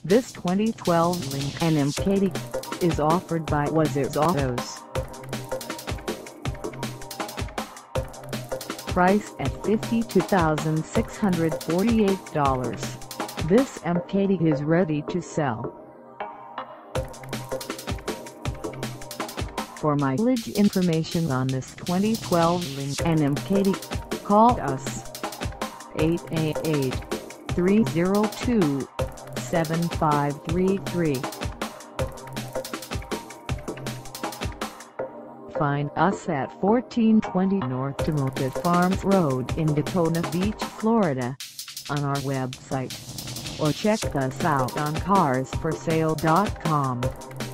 This 2012 Lincoln MKT is offered by Waz's Autos. Price at $52,648. This MKT is ready to sell. For mileage information on this 2012 Lincoln MKT, call us 888-302-7533. Find us at 1420 North TOMOKA Farms Road in Daytona Beach, Florida, on our website, or check us out on carsforsale.com.